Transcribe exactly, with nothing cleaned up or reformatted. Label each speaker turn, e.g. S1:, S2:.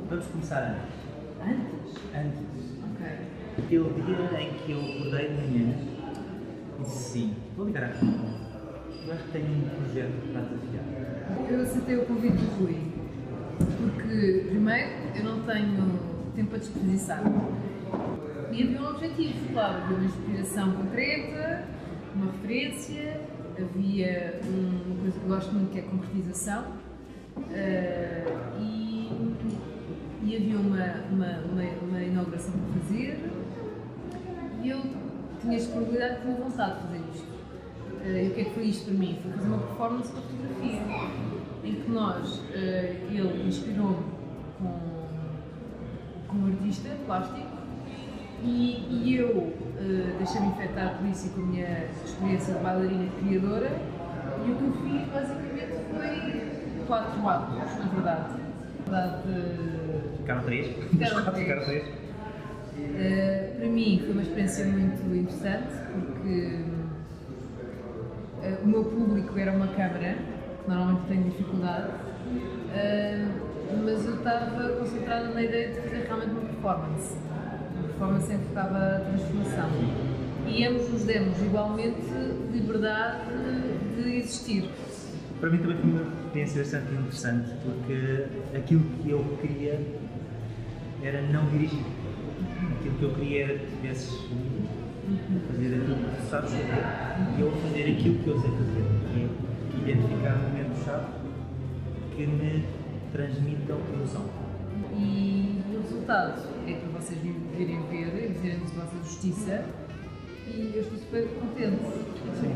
S1: Vamos começar antes.
S2: Antes?
S1: Antes.
S2: Ok.
S1: Aquele dia em que eu acordei de manhã e disse sim, vou ligar à Rita. Eu acho que tenho um projeto para desafiar.
S2: Eu aceitei o convite do Rui, porque, primeiro, eu não tenho tempo a desperdiçar. E havia um objetivo, claro, havia uma inspiração concreta, uma referência, havia uma coisa que eu gosto muito que é a concretização, uh, e, e havia uma, uma, uma, uma inauguração para fazer, e eu tinha disponibilidade e tinha vontade de fazer isto. Uh, e o que é que foi isto para mim? Foi fazer uma performance com fotografia, em que nós, uh, ele inspirou-me com, com um artista plástico, e, e eu uh, deixei-me infectar por isso e com a minha experiência de bailarina e criadora, e o que eu fiz basicamente foi quatro atos, na verdade. Na verdade
S1: Ficaram três?
S2: Ficaram três.
S1: Ficaram três.
S2: Uh, para mim foi uma experiência muito interessante, porque uh, o meu público era uma câmara, que normalmente tenho dificuldade, uh, mas eu estava concentrada na ideia de fazer realmente uma performance. Uma performance em que focava a transformação. E ambos nos demos igualmente liberdade de existir.
S1: Para mim também foi uma experiência bastante interessante, porque aquilo que eu queria era não dirigir. Aquilo que eu queria era que tivesses a fazer aquilo que tu sabes fazer e eu a fazer aquilo que eu sei fazer, que é identificar momentos-chave que me transmitam emoção.
S2: E o resultado é para vocês virem ver e dizerem-nos a vossa justiça, e eu estou super contente.